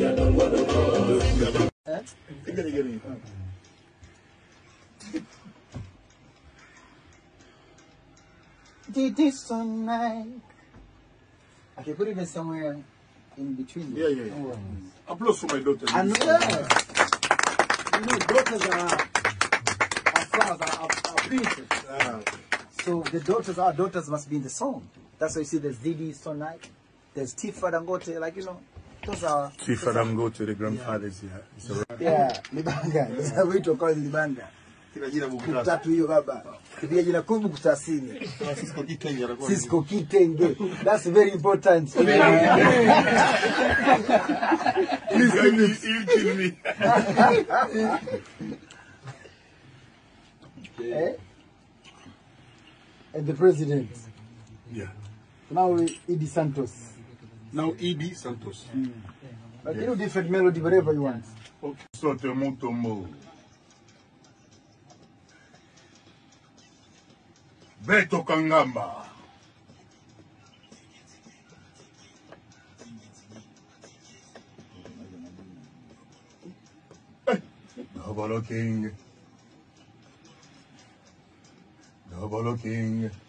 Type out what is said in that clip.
Did this tonight. I can put it in somewhere in between. Yeah. Applause for my daughter. And yes, you know, daughters are flowers, are princess. So the daughters, our daughters must be in the song. That's why you see there's Didi tonight, there's Tifa Dangote, like, you know, those are... Tifa Dangote, the grandfathers, Yeah, Libanga. That's how we talk about Libanga. Kutatu hiyo baba. Kipia jina kubu kutasini. Cisco Kitenge. That's very important. Please kill me. And the president. Yeah. Now Edie Santos. Now Edie Santos. But you do different melody, whatever you want. Okay. Sote Mutombo. Beto Kangamba. Double King.